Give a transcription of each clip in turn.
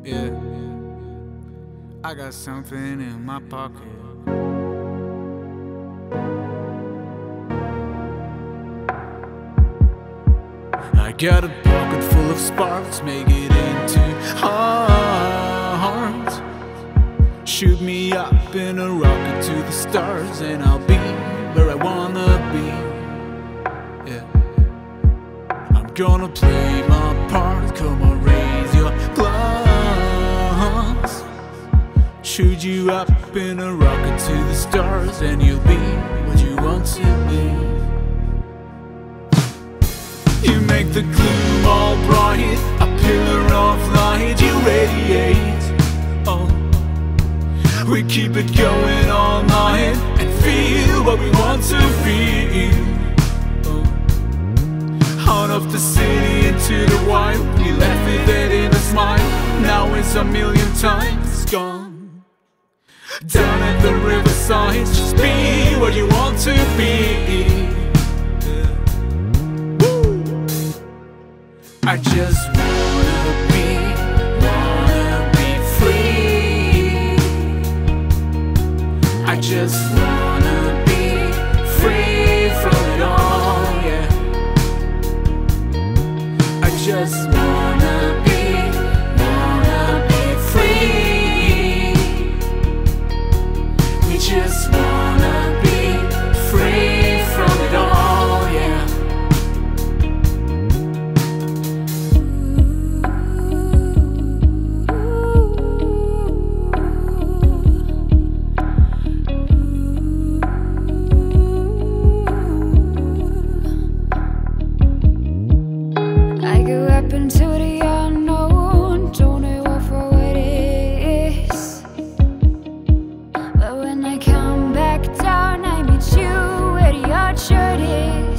Yeah, I got something in my pocket. I got a pocket full of sparks, make it into hearts. Shoot me up in a rocket to the stars, and I'll be where I wanna be. Yeah, I'm gonna play my part, come on, raise your glass. Shoot you up in a rocket to the stars, and you'll be what you want to be. You make the gloom all bright, a pillar of light, you radiate. Oh, we keep it going all night and feel what we want to feel. Oh, out of the city into the wild, we left with it in a smile. Now it's a million times gone. Down at the riverside, just be what you want to be. I just wanna be free. I just wanna be free from it all, yeah. I just wanna be free. We just wanna be free from it all, yeah. Into the unknown, don't know what it is. But when I come back down, I meet you where the orchard is.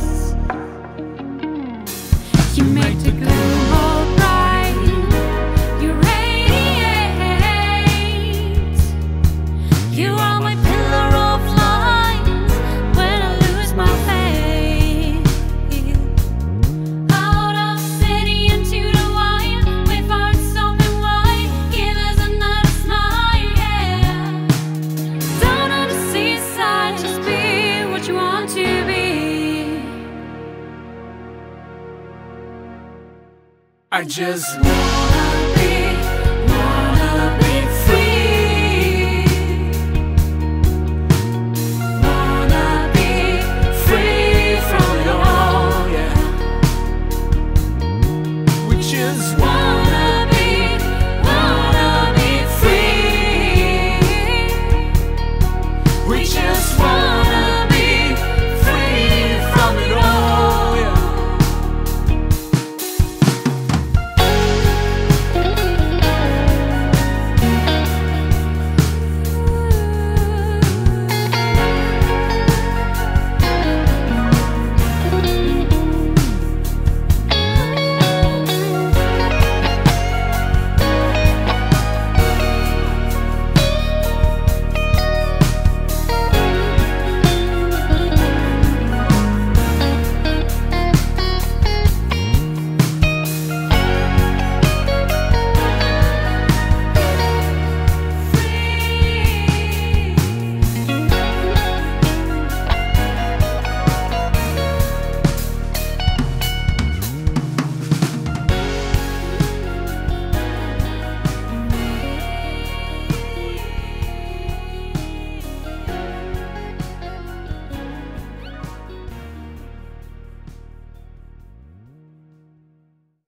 You make the gloom all bright, you radiate. You are my pillar of light when I lose my faith. I just wanna be free. Wanna be free from it all, yeah. We just wanna